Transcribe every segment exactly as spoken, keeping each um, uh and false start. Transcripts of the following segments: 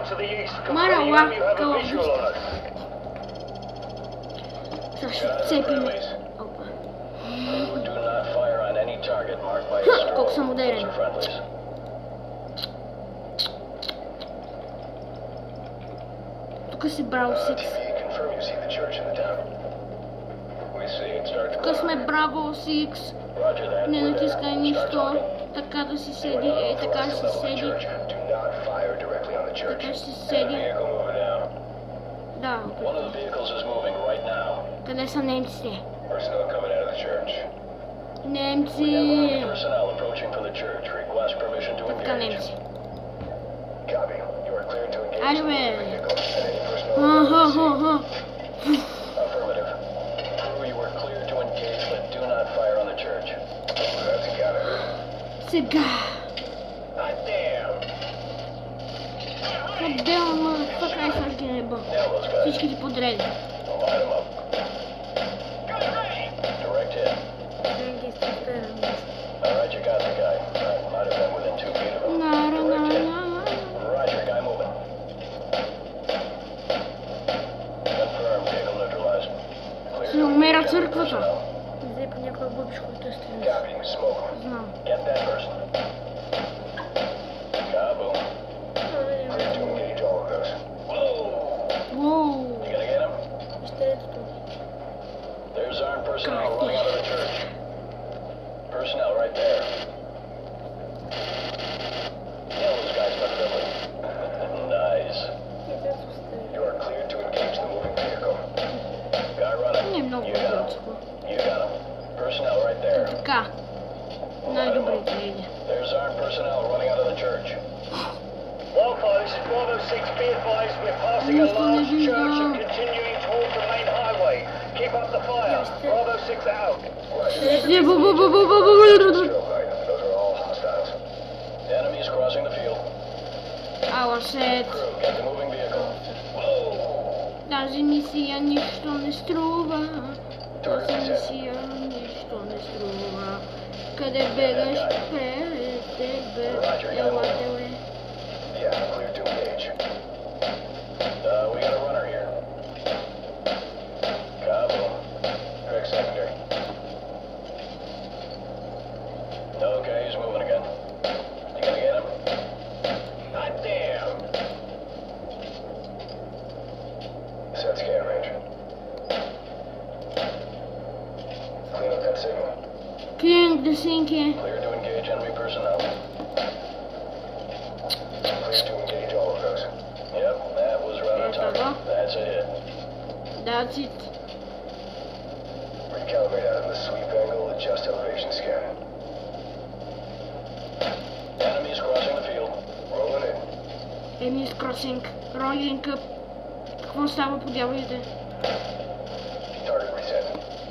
Марала, кълъвъща. Сега ще цепим. Опа. Колко съм модерен. Тук си Браво Сикс. Тук сме Браво Сикс. Не натискай нищо. Така да си седи. Ей, така ще си седи. Така ще си седи. Да. Къде са немците? Немци! Така, немци. Айде бе! Ха-ха-ха-ха! Сега! Отделно, мъдъфък, ай сега ги неба. Всички ти подреди. Се умера църквата. Взе по някой бъбиш, който е стрелял. Знам. Така. Най-добрите иде. Нищо не виждам. Ала сет. Тази мисия нищо не струва. Тази мисия нищо не струва. Къде бегаш пред тебе? Ела теле. Clearing the sink here. Clear to engage enemy personnel. Clear to engage all of those. Yep, that was right on target. That's it. That's it. Recalibrate out of the sweep angle, adjust elevation scan. Enemies crossing the field. Rolling in. Enemies crossing. Rolling up. Какво става по дяволите? Target reset.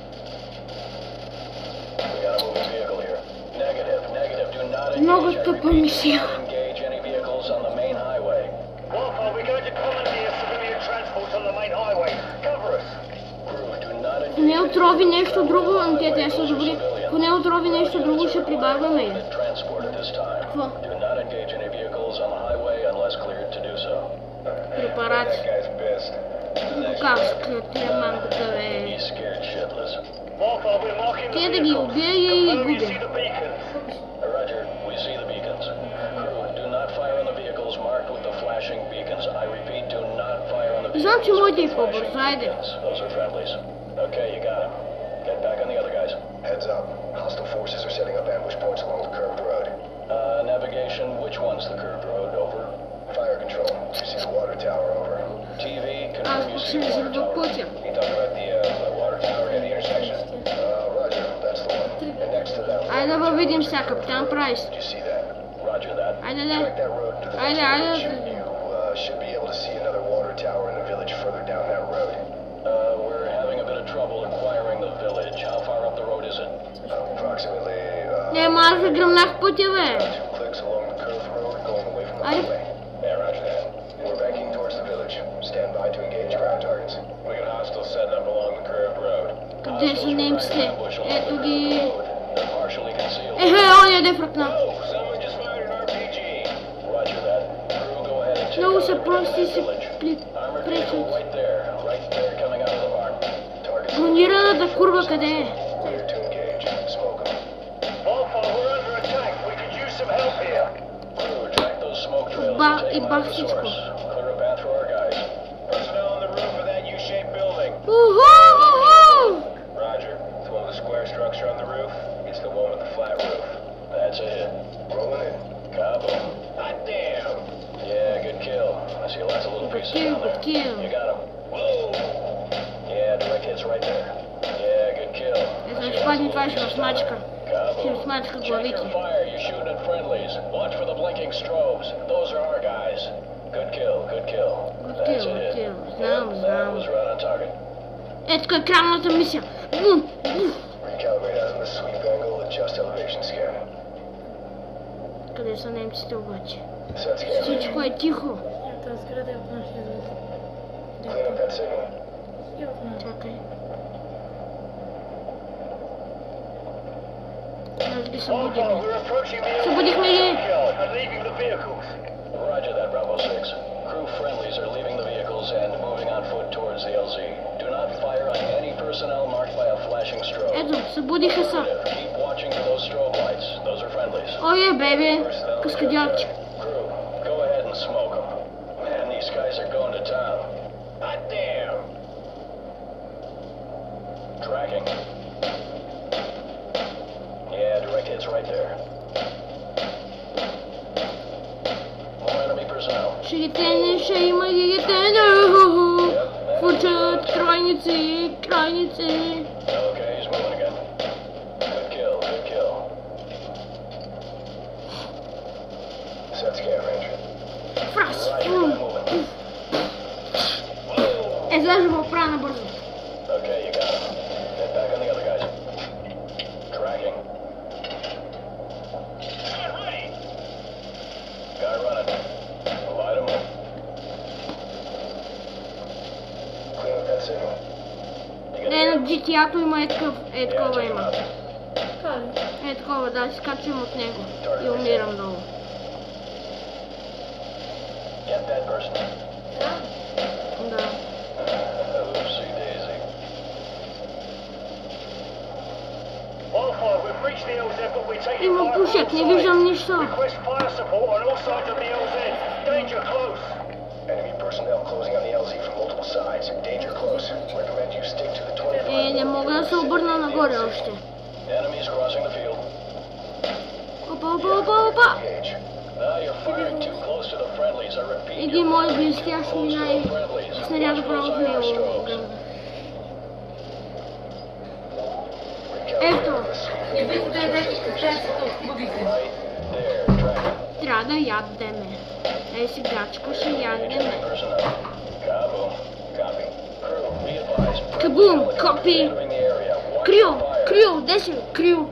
Много тъпа мисия. Ако не отрови нещо друго, но те те са добри. Ако не отрови нещо друго, ще прибавяме. Какво? Препарати. Букавска, тия мангата бе. Те да ги убия и губя. Знам, че моите и по-бързо, айде. Okay, you got him. Get back on the other guys. Heads up. Hostile forces are setting up ambush points along the curved road. Uh, navigation, which one's the curved road? Over. Fire control. You see the water tower? Over. T V, confirm you see the water tower. You talking about the, uh, the water tower at the intersection? Uh, roger. That's the one. And next to that... Айде да видим сега, Капитан Прайс. Did you see that? Roger that. Айде да. Айде, айде. You uh, should be able to see another water tower in the village further down that road. Uh, we're having a bit of trouble acquiring the village. How far up the road is it? Uh, approximately, uh... Не, Марфа, гръмнах пътя, бе. Two clicks along the curved road going away from the highway. Yeah, roger that. We're banking towards the village. Stand by to engage ground targets. We got hostiles setting up along the curved road. Къде са немците? Ето ги. Ехе, он яде фръкна. Много се просто си пречат. Бронираната курва къде е? Ба, и бах всичко. Уху! Roger. It's one of the square structure on the roof. It's the one with the flat roof. That's it. Rolling in. Cabo. Hot damn. Yeah, good kill. I see lots of little pieces down there. Good kill. You got him. Whoa. Yeah, direct hits right there. Yeah, good kill. Это шпатный фальш, смачка. Cabo. Смачка Check главики. your fire. You're shooting at friendlies. Watch for the blinking strobes. Those are our guys. Good kill. Good kill. Good That's kill, good it. kill. Знам, That знам. was right on target. Ето е крайната мисия. Бум, бум. Recalibrate out of the sweep angle, adjust elevation scan. Къде са немците обаче? Set scan. Всичко е тихо. Ето сграда е в нашия звук. Clean up that signal. И в нашия. Чакай. Аз ги събудим. Събудихме ги! Roger that, Bravo six. Crew friendlies are leaving the vehicles and moving on foot towards the L Z. Do not fire on any personnel marked by a flashing strobe. Ето, събудиха се. Keep watching for those strobe lights. Those are friendlies. О, е, бебе. Каскадьорче. Crew, go ahead and smoke them. Man, these guys are going to town. Hot damn. Tracking. Yeah, direct hits right there. More enemy personnel. Шигетене, ще има гигетене. Фучат крайници, крайници. Okay, he's moving again. Good kill, good kill. Set scan range. Фрас. Roger, Бум. got moving. Whoa! Е, злежа го оправя набързо. Okay, you got him. Get back on the other guys. Tracking. Guy running. Light him up. Clean up that signal. You Не, на джи ти ей-то има е такъв, е такова има. Така ли? Е такова, да, си качвам от него. И умирам долу. Get that person. Да. Oopsie daisy. Има пушек, не виждам нищо. Enemy personnel closing on the L Z from multiple sides. Danger close. Recommend you stick to the twenty-five. Е, не мога да се обърна нагоре още. Enemies crossing the field. Опа, опа, опа, опа! Engage. Now you're firing too close to the friendlies. I repeat. Един мой близкящ мина и снаряда право в него. Ето! И вижте, дете, те са побудите. Трябва да ядеме. Ей сега, ще ядеме. Кабум, копи! Крил, крил, де си? Крил!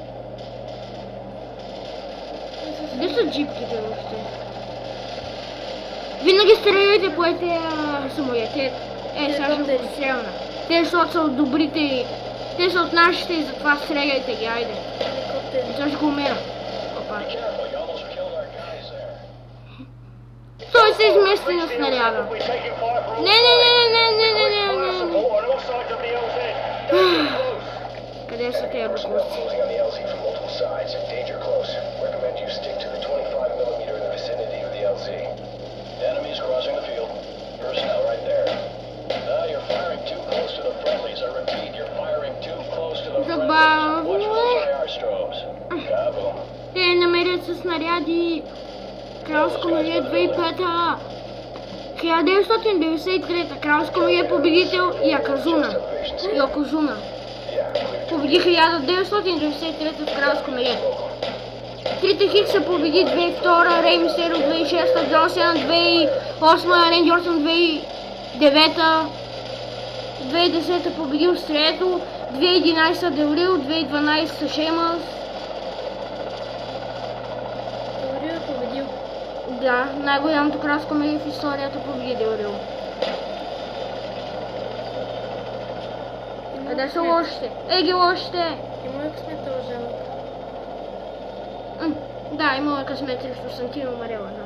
Где са джипките въобще? Винаги стреляйте по тези самолети. Е, сега ще го стрелна. Те защото са от добрите и... Те са от нашите и затова стреляйте ги, айде. Сега ще го умира. Опа. Той се измести на снаряда. Не, не, не, не, не, не, не, не, не. Къде са тези бакусти? Enemies crossing the field. Personnel right there. Now you're firing too close to the friendlies. I repeat, you're firing too close to the friendlies. Watch for those I R strobes. Kaboom. Те намерят със снаряди. Кралско мире две хиляди и пета. хиляда деветстотин деветдесет и трета. Кралско мире победител Якозуна. Йокозуна. Победи хиляда деветстотин деветдесет и трета в Кралско мире. Трите Хикса победи две хиляди и втора, Рей Мистерио две хиляди и шеста, Джон Сена две хиляди и осма, Рейнджи Ортън две хиляди и девета, две хиляди и десета победил Стрето, две хиляди и единадесета Делрил, две хиляди и дванадесета Шеймас. Делрил е победил. Да, най-голямото кралско мире в историята победи Делрил. Къде са лошите? Ей ги лошите! Има ли късмета, Жан? Да, имала късмет срещу Сантино Марела, да.